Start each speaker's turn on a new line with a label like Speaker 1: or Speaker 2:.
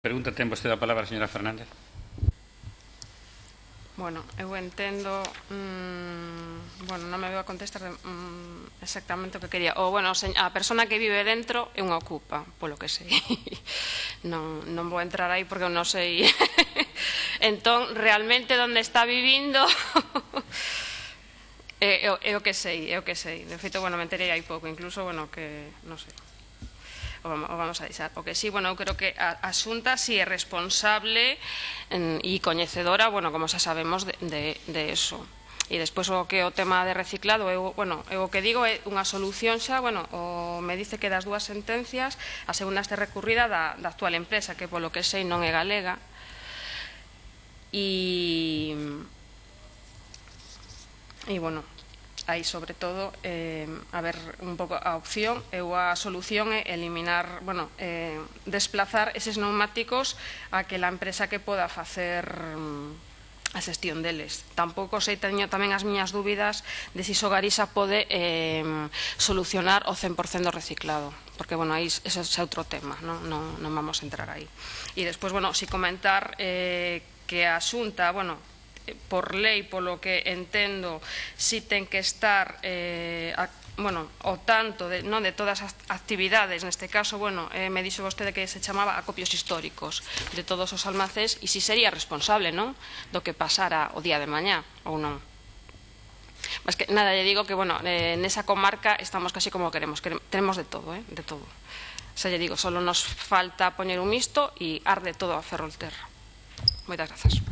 Speaker 1: Pregunta, ten vostede a palabra, señora Fernández.
Speaker 2: Bueno, eu entendo, bueno, non me vou a contestar exactamente o que quería. Ou, bueno, a persona que vive dentro é unha ocupa, polo que sei. Non vou entrar aí porque non sei. Entón, realmente, onde está vivindo é o que sei, é o que sei. De feito, bueno, me enterei hai pouco, incluso, bueno, que, non sei. O vamos a deixar. O que sí, bueno, eu creo que a Xunta si é responsable e coñecedora, bueno, como xa sabemos, de eso. E despois o que é o tema de reciclado, bueno, o que digo é unha solución xa, bueno, me dice que das dúas sentencias, a segunda este recurrida da actual empresa, que polo que sei non é galega, e bueno, aí sobre todo a ver un pouco a opción a solución é eliminar, bueno, desplazar eses neumáticos a que la empresa que poda facer a xestión deles. Tampouco sei, teño tamén as miñas dúbidas de se Sogarisa pode solucionar o 100% do reciclado, porque, bueno, aí ese é outro tema, non vamos a entrar aí. E despois, bueno, si comentar que a Xunta, bueno, por lei, polo que entendo, si ten que estar bueno, o tanto de todas as actividades, neste caso, bueno, me dixo vostede que se chamaba acopios históricos de todos os almacéns, e si sería responsable, non, do que pasara o día de mañá, ou non. Mas que, nada, lle digo que, bueno, nesa comarca estamos casi como queremos de todo, de todo. Xa lle digo, solo nos falta poñer un misto e arde todo a Ferrolterra. Moitas grazas.